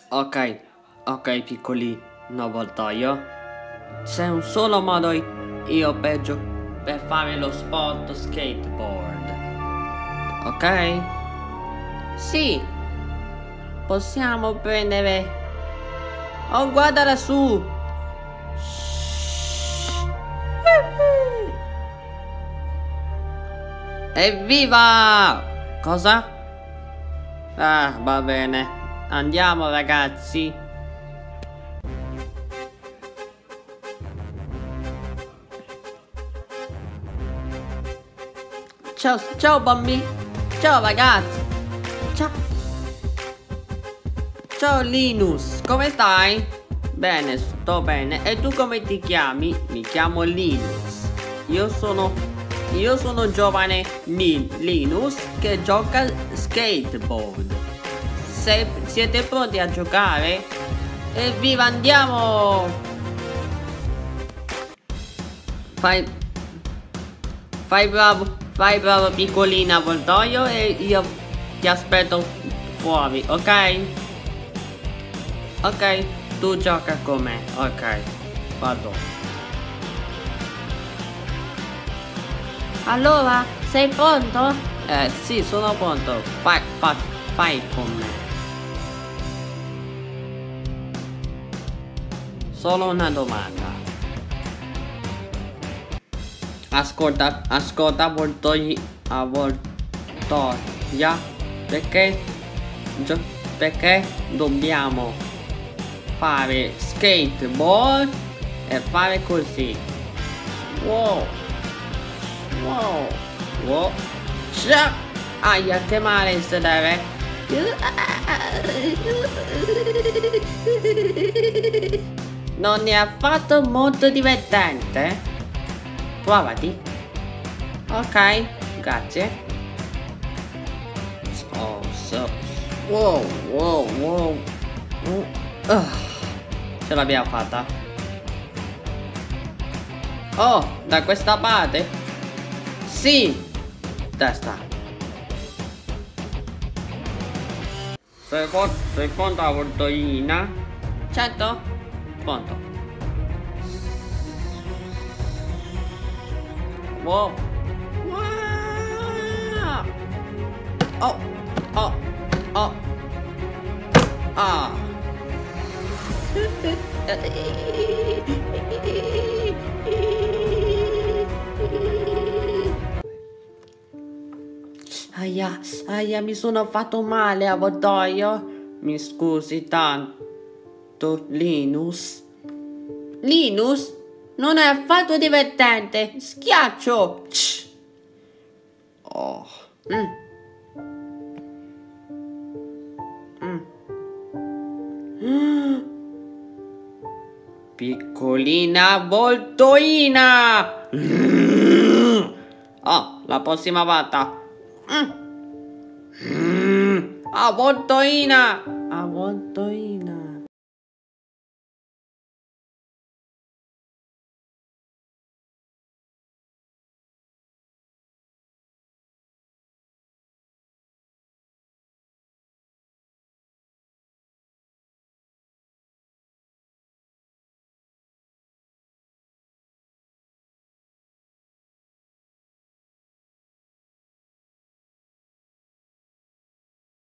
Ok, ok piccolino avvoltoio. C'è un solo modo io per fare lo sport skateboard. Ok? Sì. Possiamo prendere... Oh, guarda lassù. Evviva! Cosa? Ah, va bene. Andiamo ragazzi. Ciao, ciao bambini. Ciao ragazzi. Ciao. Ciao Linus, come stai? Bene, sto bene. E tu come ti chiami? Mi chiamo Linus. Io sono giovane Linus che gioca skateboard. Siete pronti a giocare? Evviva, andiamo! Fai bravo piccolina avvoltoio e io ti aspetto fuori, ok? Ok, tu gioca con me, ok, vado. Allora, sei pronto? Sì, sono pronto, fai con me. Solo una domanda. Ascolta, avvoltoia, perché dobbiamo fare skateboard e fare così. Wow, wow, wow. Aia, che male se deve. Non è affatto molto divertente. Provati. Ok, grazie. Oh, wow. Ce l'abbiamo fatta. Oh, da questa parte? Sì. Testa. Seconda avvoltoina. Certo. Pronto. Wow. Oh. Ah. Aia, mi sono fatto male avvoltoio. Mi scusi tanto, Linus. Linus? Non è affatto divertente. Schiaccio. Oh. Piccolina avvoltoina. Oh, la prossima volta. Avvoltoina.